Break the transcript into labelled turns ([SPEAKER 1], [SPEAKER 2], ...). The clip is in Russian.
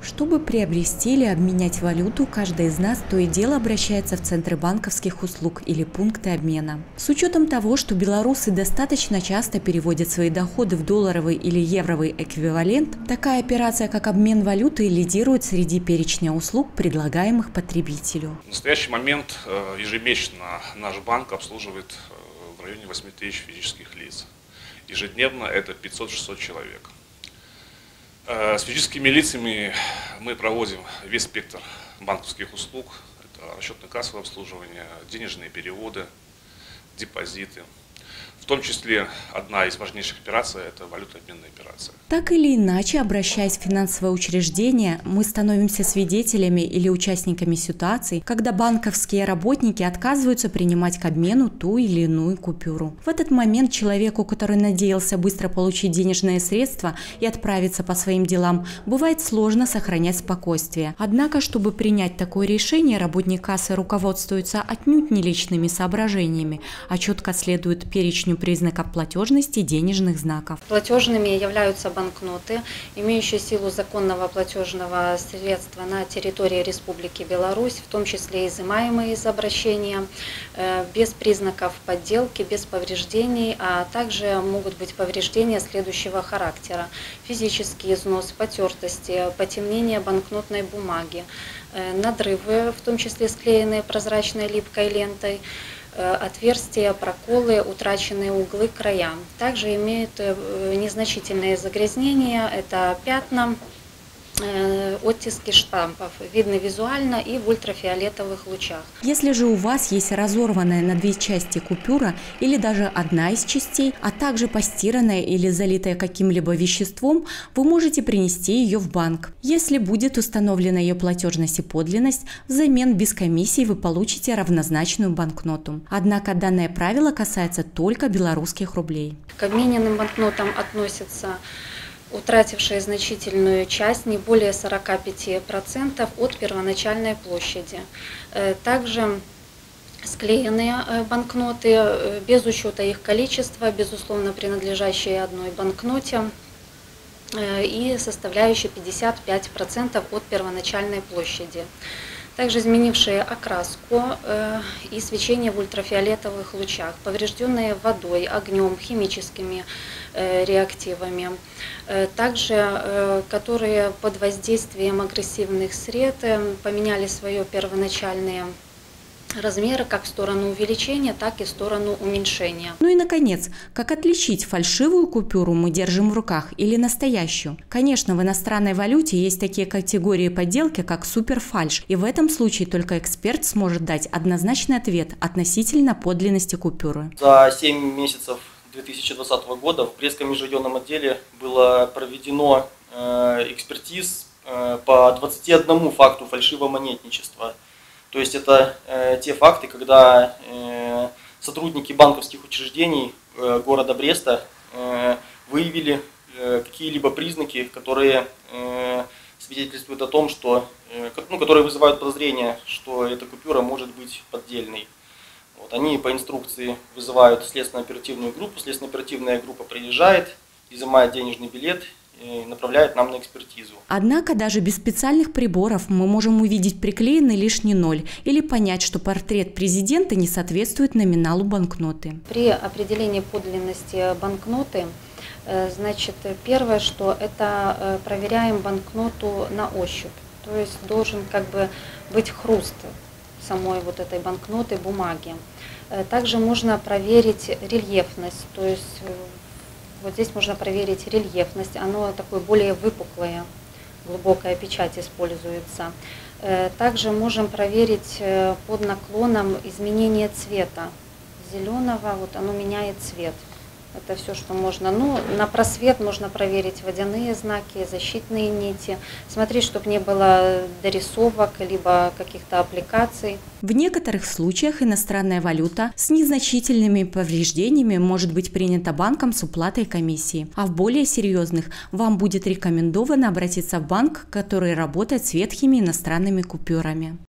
[SPEAKER 1] Чтобы приобрести или обменять валюту, каждый из нас то и дело обращается в центры банковских услуг или пункты обмена. С учетом того, что белорусы достаточно часто переводят свои доходы в долларовый или евровый эквивалент, такая операция, как обмен валюты, лидирует среди перечня услуг, предлагаемых потребителю.
[SPEAKER 2] В настоящий момент ежемесячно наш банк обслуживает в районе 8 тысяч физических лиц. Ежедневно это 500-600 человек. С физическими лицами мы проводим весь спектр банковских услуг. Это расчетно-кассовое обслуживание, денежные переводы, депозиты. В том числе одна из важнейших операций – это валютно-обменная операция.
[SPEAKER 1] Так или иначе, обращаясь в финансовое учреждение, мы становимся свидетелями или участниками ситуаций, когда банковские работники отказываются принимать к обмену ту или иную купюру. В этот момент человеку, который надеялся быстро получить денежные средства и отправиться по своим делам, бывает сложно сохранять спокойствие. Однако, чтобы принять такое решение, работник кассы руководствуется отнюдь не личными соображениями, а четко следует перечню признаков платежности денежных знаков.
[SPEAKER 3] Платежными являются банкноты, имеющие силу законного платежного средства на территории Республики Беларусь, в том числе изымаемые из обращения, без признаков подделки, без повреждений, а также могут быть повреждения следующего характера: физический износ, потертости, потемнение банкнотной бумаги, надрывы, в том числе склеенные прозрачной липкой лентой, отверстия, проколы, утраченные углы, края. Также имеют незначительные загрязнения, это пятна, оттиски штампов, видны визуально и в ультрафиолетовых лучах.
[SPEAKER 1] Если же у вас есть разорванная на две части купюра или даже одна из частей, а также постиранная или залитая каким-либо веществом, вы можете принести ее в банк. Если будет установлена ее платежность и подлинность, взамен без комиссии вы получите равнозначную банкноту. Однако данное правило касается только белорусских рублей.
[SPEAKER 3] К обмененным банкнотам относятся утратившие значительную часть, не более 45% от первоначальной площади. Также склеенные банкноты, без учета их количества, безусловно принадлежащие одной банкноте и составляющие 55% от первоначальной площади. Также изменившие окраску и свечение в ультрафиолетовых лучах, поврежденные водой, огнем, химическими реактивами, также которые под воздействием агрессивных сред поменяли свое первоначальное размеры как в сторону увеличения, так и в сторону уменьшения.
[SPEAKER 1] Ну и наконец, как отличить фальшивую купюру мы держим в руках или настоящую? Конечно, в иностранной валюте есть такие категории подделки, как суперфальш, и в этом случае только эксперт сможет дать однозначный ответ относительно подлинности купюры.
[SPEAKER 4] За 7 месяцев 2020 года в Брестском межрайонном отделе было проведено экспертиз по 21 факту фальшивомонетничества. То есть это те факты, когда сотрудники банковских учреждений города Бреста выявили какие-либо признаки, которые свидетельствуют о том, что, которые вызывают подозрение, что эта купюра может быть поддельной. Вот, они по инструкции вызывают следственно-оперативную группу, следственно-оперативная группа приезжает, изымает денежный билет и направляет нам на экспертизу.
[SPEAKER 1] Однако даже без специальных приборов мы можем увидеть приклеенный лишний ноль или понять, что портрет президента не соответствует номиналу банкноты.
[SPEAKER 3] При определении подлинности банкноты, значит, первое, что это проверяем банкноту на ощупь. То есть должен быть хруст самой вот этой банкноты, бумаги. Также можно проверить рельефность, то есть вот здесь можно проверить рельефность, оно такое более выпуклое, глубокая печать используется. Также можем проверить под наклоном изменение цвета зеленого, вот оно меняет цвет. Это все, что можно. На просвет можно проверить водяные знаки, защитные нити, смотреть, чтобы не было дорисовок, либо каких-то аппликаций.
[SPEAKER 1] В некоторых случаях иностранная валюта с незначительными повреждениями может быть принята банком с уплатой комиссии, а в более серьезных вам будет рекомендовано обратиться в банк, который работает с ветхими иностранными купюрами.